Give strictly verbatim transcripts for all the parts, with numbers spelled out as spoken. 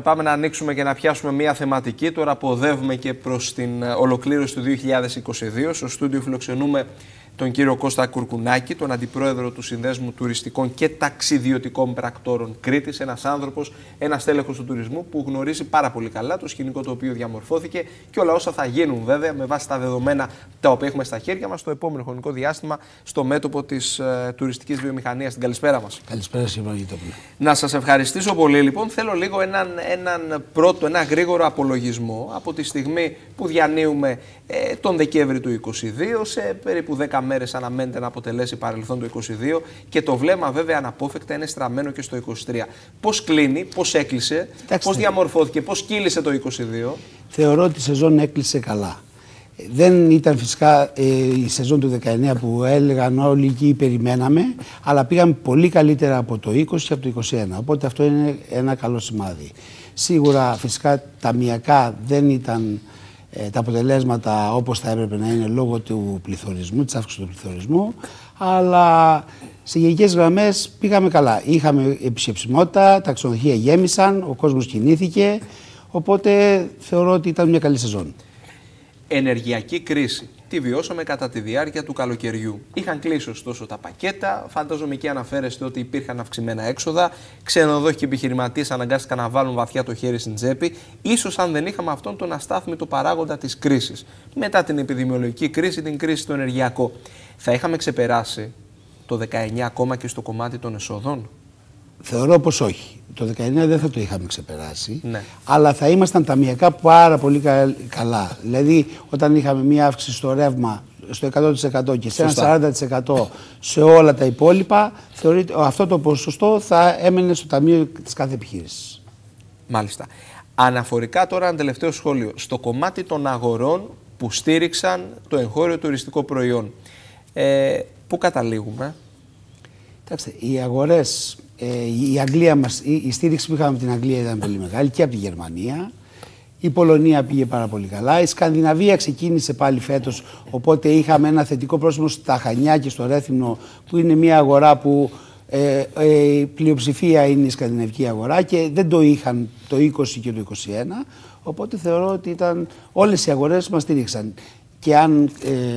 πάμε να ανοίξουμε και να πιάσουμε μια θεματική. Τώρα που οδεύουμε και προς την ολοκλήρωση του δύο χιλιάδες είκοσι δύο. Στο στούντιο φιλοξενούμε τον κύριο Κώστα Κουρκουνάκη, τον αντιπρόεδρο του Συνδέσμου Τουριστικών και Ταξιδιωτικών Πρακτόρων Κρήτης. Ένας άνθρωπος, ένας τέλεχος του τουρισμού που γνωρίζει πάρα πολύ καλά το σκηνικό το οποίο διαμορφώθηκε και όλα όσα θα γίνουν βέβαια με βάση τα δεδομένα τα οποία έχουμε στα χέρια μας στο επόμενο χρονικό διάστημα στο μέτωπο της ε, τουριστικής βιομηχανίας. Την καλησπέρα μας. Καλησπέρα, Σιμαγητόπουλε. Να σας ευχαριστήσω πολύ. Λοιπόν, θέλω λίγο έναν, έναν πρώτο, ένα γρήγορο απολογισμό από τη στιγμή που διανύουμε ε, τον Δεκέμβρη του είκοσι δύο, σε περίπου δέκα μέρες αναμένεται να αποτελέσει παρελθόν το είκοσι δύο και το βλέμμα βέβαια αναπόφευκτα είναι στραμμένο και στο είκοσι τρία. Πώς κλείνει, πώς έκλεισε, Κοιτάξτε, πώς διαμορφώθηκε, πώς κύλησε το είκοσι δύο. Θεωρώ ότι η σεζόν έκλεισε καλά. Δεν ήταν φυσικά ε, η σεζόν του δεκαεννιά που έλεγαν όλοι εκεί περιμέναμε, αλλά πήγαμε πολύ καλύτερα από το είκοσι και από το είκοσι ένα. Οπότε αυτό είναι ένα καλό σημάδι. Σίγουρα φυσικά ταμειακά δεν ήταν ε, τα αποτελέσματα όπως θα έπρεπε να είναι λόγω του πληθωρισμού, της αύξησης του πληθωρισμού, αλλά σε γενικές γραμμές πήγαμε καλά. Είχαμε επισκεψιμότητα, τα ξενοδοχεία γέμισαν, ο κόσμος κινήθηκε, οπότε θεωρώ ότι ήταν μια καλή σεζόν. Ενεργειακή κρίση. Τη βιώσαμε κατά τη διάρκεια του καλοκαιριού. Είχαν κλείσει ωστόσο τα πακέτα. Φαντάζομαι και αναφέρεστε ότι υπήρχαν αυξημένα έξοδα. Ξενοδόχοι και επιχειρηματίες αναγκάστηκαν να βάλουν βαθιά το χέρι στην τσέπη. Ίσως αν δεν είχαμε αυτόν τον αστάθμητο παράγοντα της κρίσης. Μετά την επιδημιολογική κρίση, την κρίση στο ενεργειακό. Θα είχαμε ξεπεράσει το δεκαεννιά ακόμα και στο κομμάτι των εσόδων. Θεωρώ πως όχι. Το δεκαεννιά δεν θα το είχαμε ξεπεράσει, ναι. αλλά θα ήμασταν ταμειακά πάρα πολύ καλά. Δηλαδή, όταν είχαμε μία αύξηση στο ρεύμα στο εκατό τοις εκατό και σε ένα σαράντα τοις εκατό σε όλα τα υπόλοιπα, θεωρείται αυτό το ποσοστό θα έμενε στο ταμείο της κάθε επιχείρησης. Μάλιστα. Αναφορικά τώρα, ένα τελευταίο σχόλιο. Στο κομμάτι των αγορών που στήριξαν το εγχώριο τουριστικό προϊόν, ε, πού καταλήγουμε? Κοιτάξτε, οι αγορές, ε, η Αγγλία μας, η, η στήριξη που είχαμε από την Αγγλία ήταν πολύ μεγάλη και από τη Γερμανία. Η Πολωνία πήγε πάρα πολύ καλά. Η Σκανδιναβία ξεκίνησε πάλι φέτος, οπότε είχαμε ένα θετικό πρόσημο στα Χανιά και στο Ρέθυμνο, που είναι μια αγορά που ε, ε, η πλειοψηφία είναι η σκανδιναβική αγορά και δεν το είχαν το είκοσι και το είκοσι ένα. Οπότε θεωρώ ότι ήταν, όλες οι αγορές μας στήριξαν. Και αν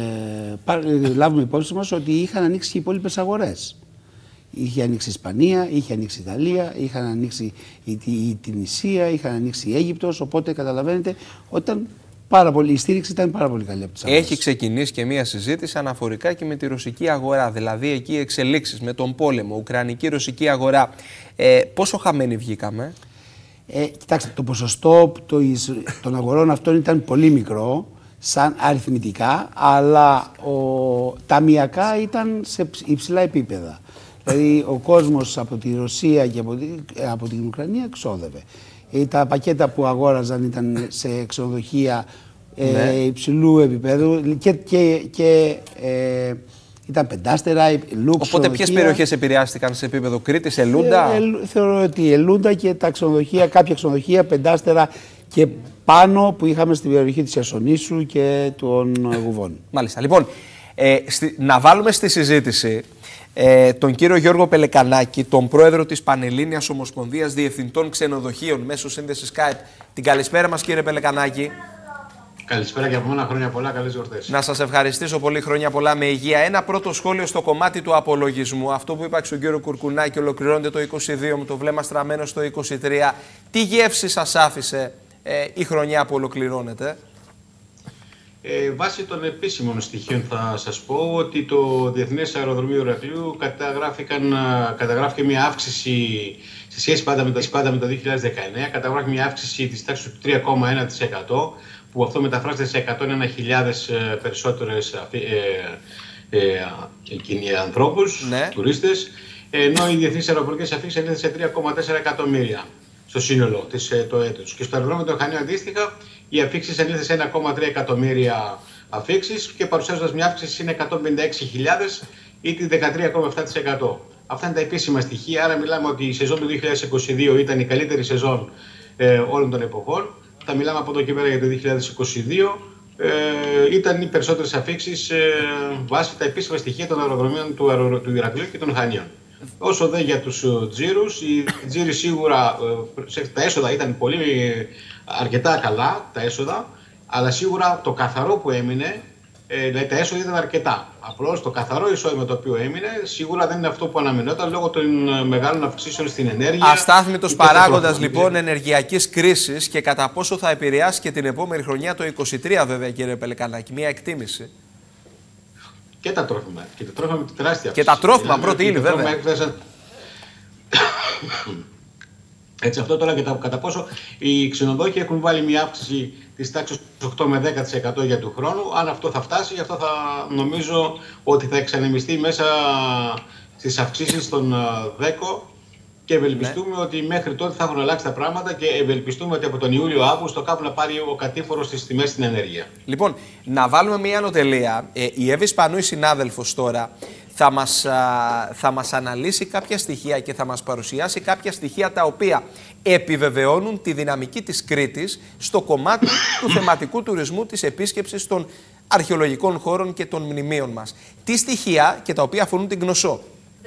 ε, λάβουμε υπόψη μας ότι είχαν ανοίξει και οι υπόλοιπες αγορές. Είχε ανοίξει η Ισπανία, είχε ανοίξει η Ιταλία, είχαν ανοίξει η, η, η Τινησία, είχαν ανοίξει η Αίγυπτος, οπότε καταλαβαίνετε όταν πάρα πολύ, η στήριξη ήταν πάρα πολύ καλή από τις αγορές. Έχει ξεκινήσει και μία συζήτηση αναφορικά και με τη ρωσική αγορά, δηλαδή εκεί οι εξελίξεις με τον πόλεμο, ουκρανική-ρωσική αγορά. Ε, πόσο χαμένοι βγήκαμε? Ε, κοιτάξτε, το ποσοστό το, των αγορών αυτών ήταν πολύ μικρό, σαν αριθμητικά, αλλά ο, ταμειακά ήταν σε υψηλά επίπεδα. Δηλαδή ο κόσμος από τη Ρωσία και από, τη, από την Ουκρανία ξόδευε. Ε, τα πακέτα που αγόραζαν ήταν σε ξενοδοχεία ε, ναι. υψηλού επίπεδου και, και, και ε, ήταν πεντάστερα, λουξ. Οπότε ποιες περιοχές επηρεάστηκαν σε επίπεδο Κρήτης, Ελούντα? Ε, ε, θεωρώ ότι η Ελούντα και τα ξενοδοχεία, κάποια ξενοδοχεία πεντάστερα και πάνω που είχαμε στην περιοχή της Χερσονήσου και των Γουβών. Μάλιστα. Λοιπόν, ε, στη, να βάλουμε στη συζήτηση ε, τον κύριο Γιώργο Πελεκανάκη, τον πρόεδρο της Πανελλήνιας Ομοσπονδίας Διευθυντών Ξενοδοχείων, μέσω σύνδεσης Skype. Την καλησπέρα μας, κύριε Πελεκανάκη. Καλησπέρα και από μένα, χρόνια πολλά, καλές γιορτές. Να σας ευχαριστήσω πολύ, χρόνια πολλά με υγεία. Ένα πρώτο σχόλιο στο κομμάτι του απολογισμού. Αυτό που είπα στον κύριο Κουρκουνάκη, ολοκληρώνεται το είκοσι δύο με το βλέμμα στραμμένο στο είκοσι τρία. Τι γεύση σας άφησε ε, η χρονιά που ολοκληρώνεται? Ε, βάσει των επίσημων στοιχείων θα σας πω ότι το Διεθνές Αεροδρομίο Ηρακλείου καταγράφηκε μια αύξηση σε σχέση πάντα με, πάντα με το δύο χιλιάδες δεκαεννιά, καταγράφηκε μια αύξηση της τάξης του τρία κόμμα ένα τοις εκατό, που αυτό μεταφράζεται σε εκατόν ένα χιλιάδες περισσότερες ε, ε, ε, ανθρώπους, ναι. τουρίστες, ενώ οι διεθνείς αεροπορικές αφήξεις ανήλθαν σε τρία κόμμα τέσσερα εκατομμύρια στο σύνολο της, το έτος. Και στο αεροδρόμιο των Χανίων αντίστοιχα, οι αφήξεις ανήλθαν σε ένα κόμμα τρία εκατομμύρια αφήξεις και παρουσιάζοντας μια αύξηση είναι εκατόν πενήντα έξι χιλιάδες ή τη δεκατρία κόμμα επτά τοις εκατό. Αυτά είναι τα επίσημα στοιχεία, άρα μιλάμε ότι η σεζόν του δύο χιλιάδες είκοσι δύο ήταν η καλύτερη σεζόν ε, όλων των εποχών. Θα μιλάμε από εδώ και πέρα για το δύο χιλιάδες είκοσι δύο. Ε, ήταν οι περισσότερες αφήξεις ε, βάσει τα επίσημα στοιχεία των αεροδρομίων του, αερο, του Ηρακλείου και των Χανίων. Όσο δε για τους τζίρους, οι τζίροι σίγουρα, τα έσοδα ήταν πολύ αρκετά καλά, τα έσοδα, αλλά σίγουρα το καθαρό που έμεινε, δηλαδή τα έσοδα ήταν αρκετά. Απλώς το καθαρό εισόδημα το οποίο έμεινε, σίγουρα δεν είναι αυτό που αναμενόταν λόγω των μεγάλων αυξήσεων στην ενέργεια. Αστάθμητος παράγοντας λοιπόν ενεργειακής κρίσης, και κατά πόσο θα επηρεάσει και την επόμενη χρονιά, το είκοσι τρία βέβαια, κύριε Πελεκανάκη, μία εκτίμηση. Και τα τρόφιμα. Και τα τρόφιμα με τη τεράστια Και τα τρόφιμα, πρώτη ύλη, βέβαια. Έκθεσαν... Έτσι, αυτό τώρα, και τα, κατά πόσο οι ξενοδόχοι έχουν βάλει μια αύξηση της τάξης οκτώ με δέκα τοις εκατό για του χρόνου. Αν αυτό θα φτάσει, αυτό θα νομίζω ότι θα εξανεμιστεί μέσα στις αυξήσεις των ΔΕΚΟ, και ευελπιστούμε ναι. ότι μέχρι τότε θα έχουν αλλάξει τα πράγματα, και ευελπιστούμε ότι από τον Ιούλιο-Αύγουστο κάπου να πάρει ο κατήφορος στις τιμές στην ενέργεια. Λοιπόν, να βάλουμε μία ανωτελεία. Ε, η Εύη Σπανού, η συνάδελφος τώρα, θα μας, α, θα μας αναλύσει κάποια στοιχεία και θα μας παρουσιάσει κάποια στοιχεία τα οποία επιβεβαιώνουν τη δυναμική της Κρήτης στο κομμάτι του θεματικού τουρισμού, της επίσκεψης των αρχαιολογικών χώρων και των μνημείων μας. Τι στοιχεία, και τα οποία αφορούν την Κνωσό.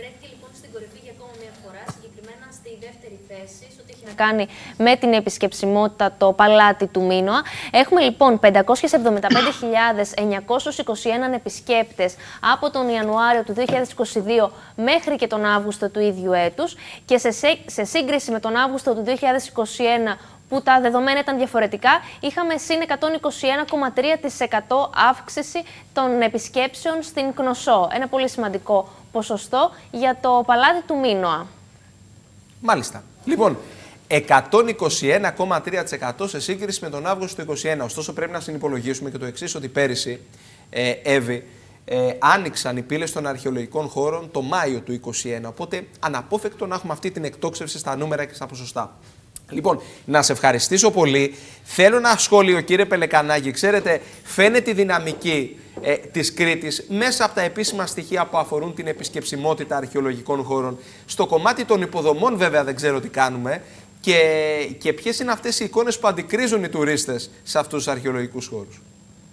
Κάνει με την επισκεψιμότητα το παλάτι του Μίνωα. Έχουμε λοιπόν πεντακόσιες εβδομήντα πέντε χιλιάδες εννιακόσιους είκοσι ένα επισκέπτες από τον Ιανουάριο του δύο χιλιάδες είκοσι δύο μέχρι και τον Αύγουστο του ίδιου έτους, και σε, σε σύγκριση με τον Αύγουστο του δύο χιλιάδες είκοσι ένα, που τα δεδομένα ήταν διαφορετικά, είχαμε συν εκατόν είκοσι ένα κόμμα τρία τοις εκατό αύξηση των επισκέψεων στην Κνωσό. Ένα πολύ σημαντικό ποσοστό για το παλάτι του Μίνωα. Μάλιστα. Λοιπόν, εκατόν είκοσι ένα κόμμα τρία τοις εκατό σε σύγκριση με τον Αύγουστο του είκοσι ένα. Ωστόσο, πρέπει να συνυπολογίσουμε και το εξής, ότι πέρυσι, ε, Εύη, ε, άνοιξαν οι πύλες των αρχαιολογικών χώρων το Μάιο του είκοσι ένα. Οπότε, αναπόφευκτο να έχουμε αυτή την εκτόξευση στα νούμερα και στα ποσοστά. Λοιπόν, να σε ευχαριστήσω πολύ. Θέλω ένα σχόλιο, κύριε Πελεκανάκη. Ξέρετε, φαίνεται η δυναμική ε, της Κρήτης μέσα από τα επίσημα στοιχεία που αφορούν την επισκεψιμότητα αρχαιολογικών χώρων. Στο κομμάτι των υποδομών, βέβαια, δεν ξέρω τι κάνουμε. Και, και ποιες είναι αυτές οι εικόνες που αντικρίζουν οι τουρίστες σε αυτούς τους αρχαιολογικούς χώρους.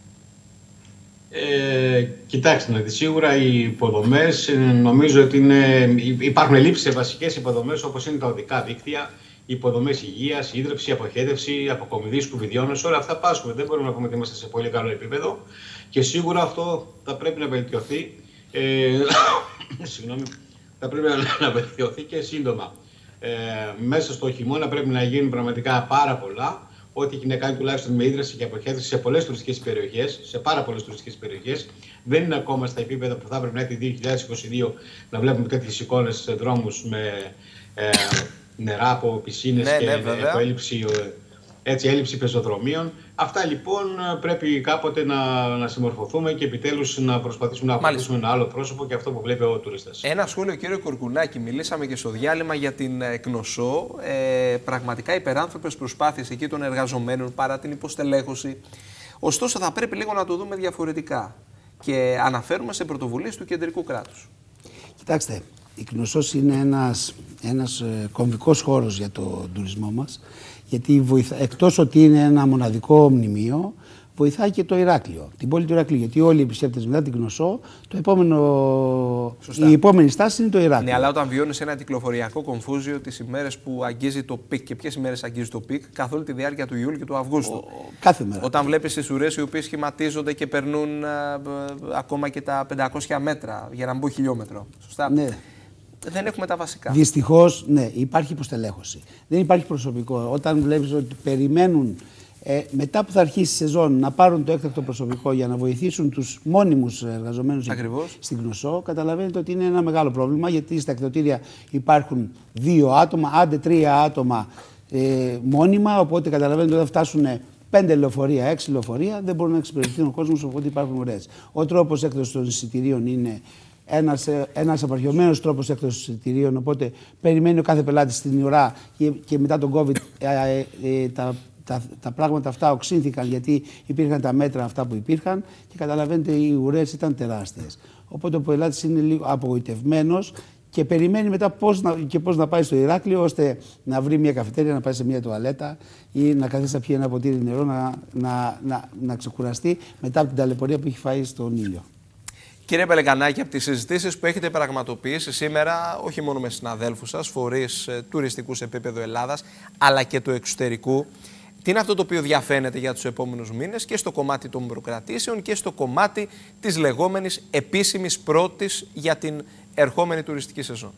Ε, κοιτάξτε, σίγουρα οι υποδομές, νομίζω ότι είναι, υπάρχουν ελλείψεις σε βασικές υποδομές, όπως είναι τα οδικά δίκτυα, υποδομές υγείας, ίδρυψη, αποχέτευση, αποκομιδή σκουπιδιών. Σε όλα αυτά πάσχουμε. Δεν μπορούμε να πούμε ότι είμαστε σε πολύ καλό επίπεδο, και σίγουρα αυτό θα πρέπει να βελτιωθεί. Ε, συγγνώμη, θα πρέπει να βελτιωθεί και σύντομα. Ε, μέσα στο χειμώνα πρέπει να γίνουν πραγματικά πάρα πολλά. Ό,τι έχει να κάνει τουλάχιστον με ίδρυση και αποχέτευση σε πολλές τουριστικές περιοχές, σε πάρα πολλές τουριστικές περιοχές. Δεν είναι ακόμα στα επίπεδα που θα έπρεπε να έρθει το δύο χιλιάδες είκοσι δύο να βλέπουμε τέτοιες εικόνες σε δρόμους με ε, νερά από πισίνες ναι, και ναι, από έλλειψη, έτσι, έλλειψη πεζοδρομίων. Αυτά λοιπόν πρέπει κάποτε να, να συμμορφωθούμε και επιτέλους να προσπαθήσουμε να ακολουθήσουμε ένα άλλο πρόσωπο και αυτό που βλέπει ο τουρίστας. Ένα σχόλιο, κύριε Κουρκουνάκη. Μιλήσαμε και στο διάλειμμα για την Κνωσό. Ε, πραγματικά υπεράνθρωπες προσπάθειες εκεί των εργαζομένων παρά την υποστελέχωση. Ωστόσο, θα πρέπει λίγο να το δούμε διαφορετικά. Και αναφέρουμε σε πρωτοβουλίες του κεντρικού κράτους. Κοιτάξτε, η Κνωσός είναι ένας, ένας κομβικός χώρος για τον τουρισμό μας. Γιατί βοηθά, εκτός ότι είναι ένα μοναδικό μνημείο, βοηθάει και το Ηράκλειο, την πόλη του Ηρακλείου. Γιατί όλοι οι επισκέπτες μετά την Κνωσό, το επόμενο, η επόμενη στάση είναι το Ηράκλειο. Ναι, αλλά όταν βιώνεις ένα κυκλοφοριακό κομφούζιο τις ημέρες που αγγίζει το πικ, και ποιες ημέρες αγγίζει το πικ, καθ' όλη τη διάρκεια του Ιούλιου και του Αυγούστου. Ο, κάθε μέρα. Όταν βλέπεις τις ουρές οι οποίες σχηματίζονται και περνούν α, α, ακόμα και τα πεντακόσια μέτρα για να μπουν χιλιόμετρο. Σωστά. Ναι. Δεν έχουμε τα βασικά. Δυστυχώς, ναι, υπάρχει υποστελέχωση. Δεν υπάρχει προσωπικό. Όταν βλέπεις ότι περιμένουν ε, μετά που θα αρχίσει η σεζόν να πάρουν το έκτακτο προσωπικό για να βοηθήσουν τους μόνιμους εργαζομένους στην Κνωσό, καταλαβαίνετε ότι είναι ένα μεγάλο πρόβλημα, γιατί στα εκδοτήρια υπάρχουν δύο άτομα, άντε τρία άτομα ε, μόνιμα, οπότε καταλαβαίνετε ότι θα φτάσουν πέντε λεωφορεία, έξι λεωφορεία, δεν μπορούν να εξυπηρετηθούν ο κόσμος, οπότε υπάρχουν ουρές. Ο τρόπος έκδοσης των εισιτηρίων είναι ένας, ένας απαρχαιωμένος τρόπος έκδοσης εισιτηρίων, οπότε περιμένει ο κάθε πελάτης την ουρά και, και μετά τον COVID ε, ε, ε, τα, τα, τα πράγματα αυτά οξύνθηκαν γιατί υπήρχαν τα μέτρα αυτά που υπήρχαν και καταλαβαίνετε οι ουρές ήταν τεράστιες. Οπότε ο πελάτης είναι λίγο απογοητευμένος και περιμένει μετά πώς να, και πώς να πάει στο Ηράκλειο ώστε να βρει μια καφετέρια, να πάει σε μια τουαλέτα ή να καθίσει να πιει ένα ποτήρι νερό, να, να, να, να ξεκουραστεί μετά από την ταλαιπωρία που έχει φάει στον ήλιο. Κύριε Πελεκανάκη, από τις συζητήσεις που έχετε πραγματοποιήσει σήμερα, όχι μόνο με συναδέλφους σας, φορείς ε, τουριστικού σε επίπεδο Ελλάδας, αλλά και του εξωτερικού, τι είναι αυτό το οποίο διαφαίνεται για τους επόμενους μήνες και στο κομμάτι των προκρατήσεων και στο κομμάτι της λεγόμενης επίσημης πρώτης για την ερχόμενη τουριστική σεζόν?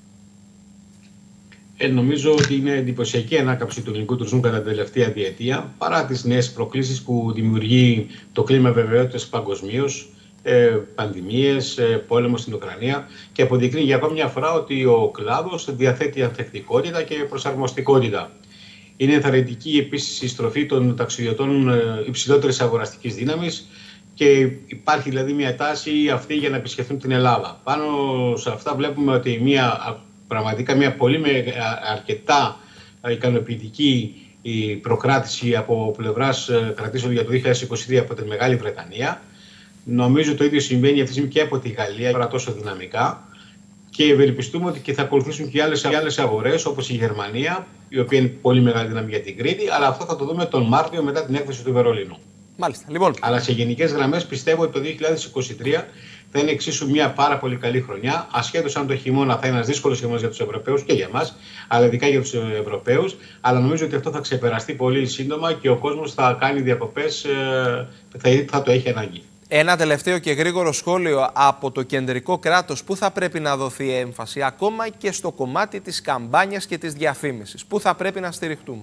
Ε, νομίζω ότι είναι εντυπωσιακή ανάκαμψη του ελληνικού τουρισμού κατά την τελευταία διετία, παρά τις νέες προκλήσεις που δημιουργεί το κλίμα βεβαιότητας παγκοσμίως, ε, πανδημίες, ε, πόλεμο στην Ουκρανία, και αποδεικνύει για ακόμη μια φορά ότι ο κλάδος διαθέτει ανθεκτικότητα και προσαρμοστικότητα. Είναι ενθαρρυντική επίσης η στροφή των ταξιδιωτών υψηλότερης αγοραστικής δύναμης και υπάρχει δηλαδή μια τάση αυτή για να επισκεφθούν την Ελλάδα. Πάνω σε αυτά βλέπουμε ότι μια, πραγματικά μια πολύ με, αρκετά ικανοποιητική η προκράτηση από πλευράς κρατήσεων για το δύο χιλιάδες είκοσι τρία από τη Μεγάλη Βρετανία. Νομίζω το ίδιο συμβαίνει αυτή τη στιγμή και από τη Γαλλία, τώρα τόσο δυναμικά. Και ευελπιστούμε ότι και θα ακολουθήσουν και άλλες, άλλες αγορές, όπως η Γερμανία, η οποία είναι πολύ μεγάλη δύναμη για την Κρήτη, αλλά αυτό θα το δούμε τον Μάρτιο μετά την έκθεση του Βερολίνου. Μάλιστα. Λοιπόν. Αλλά σε γενικές γραμμές πιστεύω ότι το δύο χιλιάδες είκοσι τρία θα είναι εξίσου μια πάρα πολύ καλή χρονιά, ασχέτως αν το χειμώνα θα είναι ένας δύσκολος χειμώνας για τους Ευρωπαίους και για εμάς, αλλά ειδικά για τους Ευρωπαίους. Αλλά νομίζω ότι αυτό θα ξεπεραστεί πολύ σύντομα και ο κόσμος θα κάνει διακοπές, θα, θα το έχει ανάγκη. Ένα τελευταίο και γρήγορο σχόλιο από το κεντρικό κράτος. Πού θα πρέπει να δοθεί έμφαση, ακόμα και στο κομμάτι της καμπάνιας και της διαφήμισης? Πού θα πρέπει να στηριχτούμε?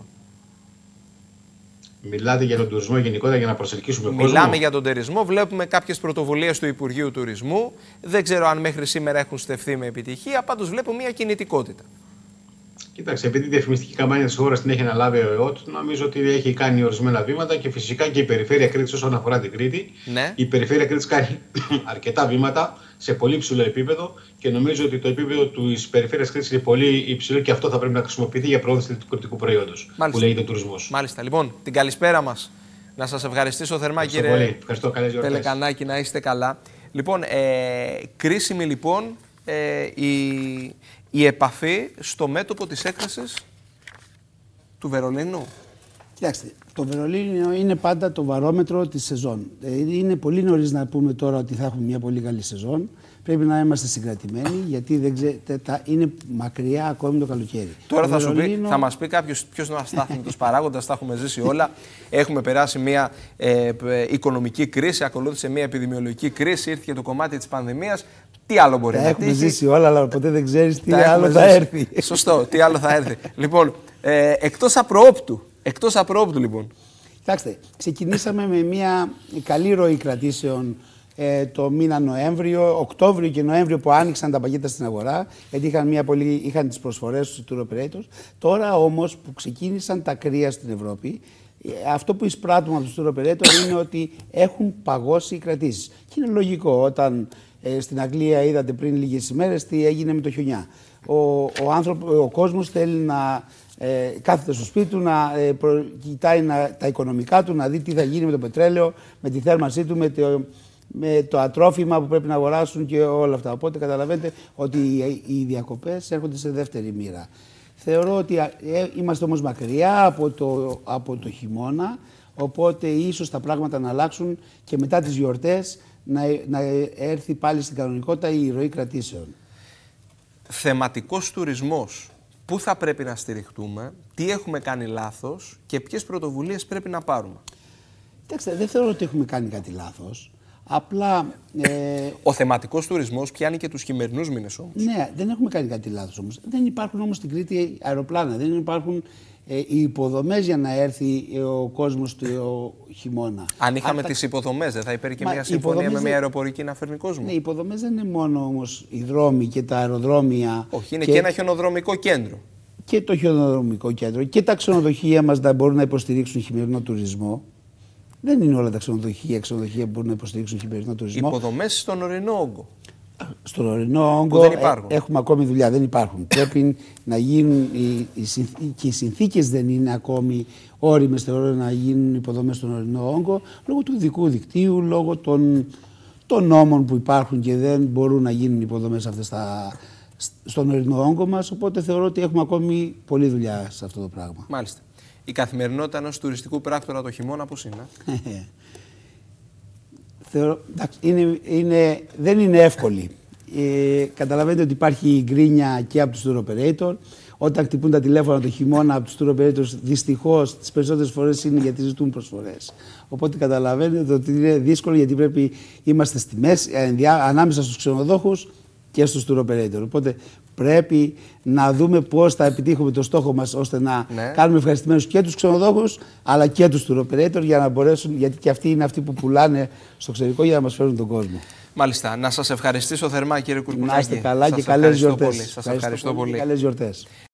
Μιλάτε για τον τουρισμό γενικότερα για να προσελκύσουμε κόσμο? Μιλάμε για τον τουρισμό. Βλέπουμε κάποιες πρωτοβουλίες του Υπουργείου Τουρισμού. Δεν ξέρω αν μέχρι σήμερα έχουν στεφθεί με επιτυχία. Πάντως βλέπω μια κινητικότητα. Κοίταξε, επειδή η διαφημιστική καμπάνια της χώρας την έχει αναλάβει ο ΕΟΤ, νομίζω ότι έχει κάνει ορισμένα βήματα και φυσικά και η Περιφέρεια Κρήτης όσον αφορά την Κρήτη. Ναι. Η Περιφέρεια Κρήτης κάνει αρκετά βήματα σε πολύ υψηλό επίπεδο και νομίζω ότι το επίπεδο της Περιφέρειας Κρήτης είναι πολύ υψηλό και αυτό θα πρέπει να χρησιμοποιηθεί για προώθηση του κριτικού προϊόντος που λέγεται τουρισμός. Μάλιστα. Λοιπόν, την καλησπέρα μας. Να σας ευχαριστήσω θερμά, Ευχαριστώ κύριε πολύ. Ευχαριστώ, καλές γιορτές. Πελεκανάκη, να είστε καλά. Λοιπόν, ε, κρίσιμη λοιπόν ε, η. η επαφή στο μέτωπο της έκθεσης του Βερολίνου. Κοιτάξτε, το Βερολίνο είναι πάντα το βαρόμετρο της σεζόν. Είναι πολύ νωρίς να πούμε τώρα ότι θα έχουμε μια πολύ καλή σεζόν. Πρέπει να είμαστε συγκρατημένοι, γιατί δεν ξέρετε, τα είναι μακριά ακόμη το καλοκαίρι. Τώρα το θα, Βερολίνο... σου πει, θα μας πει κάποιος ποιος είναι ο αστάθμητος παράγοντας, τα έχουμε ζήσει όλα. Έχουμε περάσει μια ε, ε, οικονομική κρίση, ακολούθησε μια επιδημιολογική κρίση, ήρθε και το κομμάτι της πανδημίας. Τι άλλο μπορεί τα να έχουμε τύχει? ζήσει όλα, αλλά ποτέ δεν ξέρεις τι τα άλλο θα ζήσει. έρθει. Σωστό, τι άλλο θα έρθει. Λοιπόν, ε, εκτός απροόπτου, εκτός απροόπτου λοιπόν. Κοιτάξτε, ξεκινήσαμε με μια καλή ροή κρατήσεων ε, το μήνα Νοέμβριο, Οκτώβριο και Νοέμβριο που άνοιξαν τα πακέτα στην αγορά, γιατί είχαν, μια πολύ, είχαν τις προσφορές στους tour operators. Τώρα όμως που ξεκίνησαν τα κρύα στην Ευρώπη, αυτό που εισπράττουμε από τους tour operators είναι ότι έχουν παγώσει οι κρατήσεις. Και είναι λογικό όταν ε, στην Αγγλία είδατε πριν λίγες ημέρες τι έγινε με το χιονιά. Ο, ο, άνθρωπο, ο κόσμος θέλει να ε, κάθεται στο σπίτι του, να ε, προ, κοιτάει να, τα οικονομικά του, να δει τι θα γίνει με το πετρέλαιο, με τη θέρμανσή του, με το, με το ατρόφιμα που πρέπει να αγοράσουν και όλα αυτά. Οπότε καταλαβαίνετε ότι οι, οι διακοπές έρχονται σε δεύτερη μοίρα. Θεωρώ ότι ε, είμαστε όμως μακριά από το, από το χειμώνα, οπότε ίσως τα πράγματα να αλλάξουν και μετά τις γιορτές να, να έρθει πάλι στην κανονικότητα η ροή κρατήσεων. Θεματικός τουρισμός. Πού θα πρέπει να στηριχτούμε, τι έχουμε κάνει λάθος και ποιες πρωτοβουλίες πρέπει να πάρουμε? Κοιτάξτε, δεν θεωρώ ότι έχουμε κάνει κάτι λάθος. Απλά. Ε, Ο θεματικός τουρισμός πιάνει και τους χειμερινούς μήνες όμως. Ναι, δεν έχουμε κάνει κάτι λάθος όμως. Δεν υπάρχουν όμως στην Κρήτη αεροπλάνα, δεν υπάρχουν ε, οι υποδομές για να έρθει ε, ο κόσμος το ε, χειμώνα. Αν είχαμε τα... τις υποδομές, δεν θα υπήρχε και Μα, μια συμφωνία με δεν... μια αεροπορική να φέρνει κόσμο? Ναι, οι υποδομές δεν είναι μόνο όμως οι δρόμοι και τα αεροδρόμια. Όχι, είναι και... και ένα χιονοδρομικό κέντρο. Και το χιονοδρομικό κέντρο και τα ξενοδοχεία μας να μπορούν να υποστηρίξουν χειμερινό τουρισμό. Δεν είναι όλα τα ξενοδοχεία, ξενοδοχεία που μπορούν να υποστηρίξουν χειμερινό τουρισμό. Υποδομές στον ορεινό όγκο. Στον ορεινό όγκο δεν υπάρχουν. Ε, έχουμε ακόμη δουλειά, δεν υπάρχουν. Πρέπει να γίνουν οι, οι συνθ, και οι συνθήκες δεν είναι ακόμη όριμες, θεωρώ, να γίνουν υποδομές στον ορεινό όγκο, λόγω του δικού δικτύου, λόγω των, των νόμων που υπάρχουν και δεν μπορούν να γίνουν υποδομές αυτές στα, στον ορεινό όγκο μας. Οπότε θεωρώ ότι έχουμε ακόμη πολλή δουλειά σε αυτό το πράγμα. Μάλιστα. Η καθημερινότητα ενός τουριστικού πράκτορα το χειμώνα πώς είναι? Θεωρώ, εντάξει, είναι, είναι, δεν είναι εύκολη. Ε, καταλαβαίνετε ότι υπάρχει γκρίνια και από τους tour operator. Όταν χτυπούν τα τηλέφωνα το χειμώνα από τους tour operators, δυστυχώς τις περισσότερες φορές είναι γιατί ζητούν προσφορές. Οπότε καταλαβαίνετε ότι είναι δύσκολο, γιατί πρέπει είμαστε στη μέση, ανάμεσα στους ξενοδόχους και στους tour operator. Οπότε πρέπει να δούμε πώς θα επιτύχουμε το στόχο μας, ώστε να ναι. κάνουμε ευχαριστημένους και τους ξενοδόχους αλλά και τους tour operator, για να μπορέσουν, γιατί και αυτοί είναι αυτοί που πουλάνε στο εξωτερικό για να μας φέρουν τον κόσμο. Μάλιστα. Να σας ευχαριστήσω θερμά, κύριε Κουρκουνάκη. Να είστε καλά σας και καλές γιορτές. Πολύ. Σας ευχαριστώ πολύ. Καλές γιορτές.